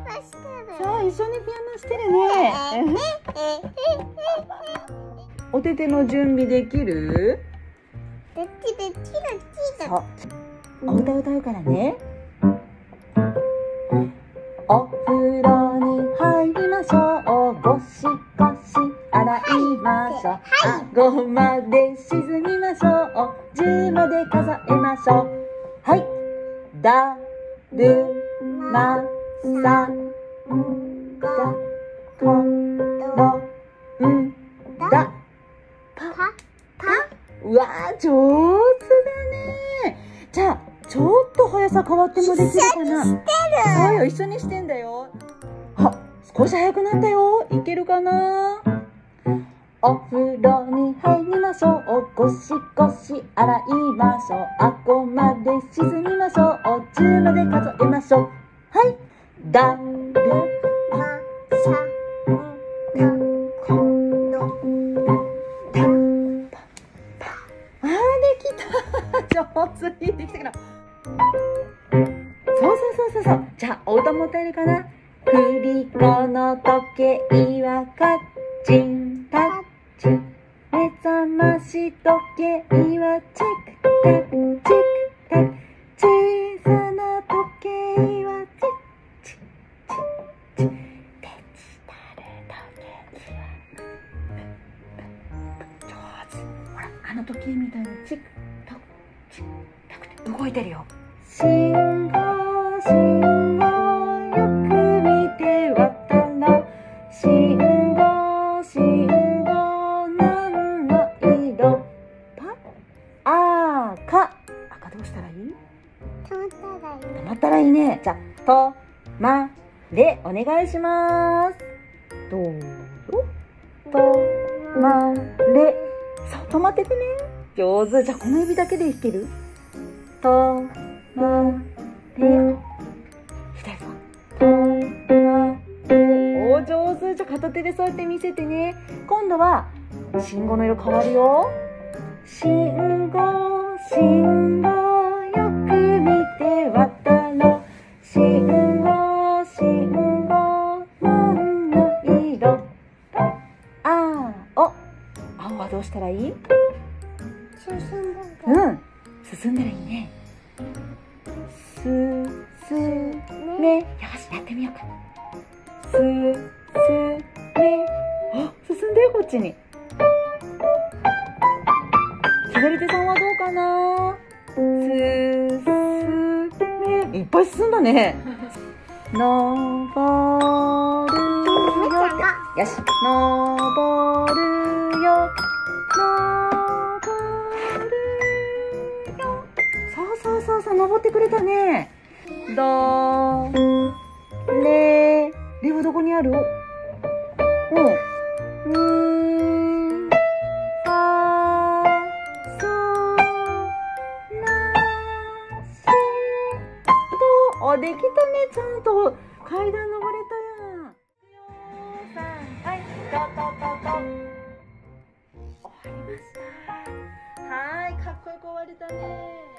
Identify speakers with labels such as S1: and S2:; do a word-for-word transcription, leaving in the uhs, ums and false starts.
S1: してる。
S2: さあ、一緒にピアノしてるね。おてての準備できる？
S1: できる、できる、できる。
S2: そう。お歌歌うからね。お風呂に入りましょう。ゴシゴシ洗いましょう。顎まで沈みましょう。じゅうまで数えましょう。はい。だるまさんがころんだ。パパ。うわー、上手だね。じゃあちょっと速さ変わってもできるかな？そうよ、一緒にしてんだよ。あ、少し速くなったよ。いけるかな？お風呂に入りましょう。ゴシゴシ洗いましょう。顎まで沈みましょう。じゅうまで数えましょう。はい。だるまさんがころだ。あー、できた。上手にできたから。そうそうそうそうそう。じゃあお歌も歌えるかな？振り子の時計はカッチンカッチン。目覚まし時計はチクタクチクタク。小さな時計はチクチクチクチク。デジタル時計は上手。ほら、あの時計みたいにチクタクチクタクって動いてるよ。信号信号よく見て渡ろう。信号信号何の色？パあーか。赤どうしたらいい？
S1: 止まったらいい。
S2: 止まったらいいね。じゃあとまれお願いします。どうぞ。とまれ。そう、止まっててね。上手。じゃあこの指だけで弾ける？とまれ。左手。とまれ。お上手。じゃあ片手でそうやって見せてね。今度は信号の色変わるよ。信号信号よく見て渡ろう。信号信号何の色？あーお。青はどうしたらいい？
S1: 進んだ。
S2: うん、進んだらいいね。すすめ。よし、やってみようか。すすめ。あ、進んだよ、こっちに。左手さんはどうかな？すすめ。いっぱい進んだね。のぼるよって。よし、のぼるよ。のぼるよ。そうそうそうそう、登ってくれたね。どれ。レはどこにある？うん。みファソラシド。あ、できたね。ちゃんと階段登れたやん。はい、トトトト。終わりました。はい、かっこよく終われたね。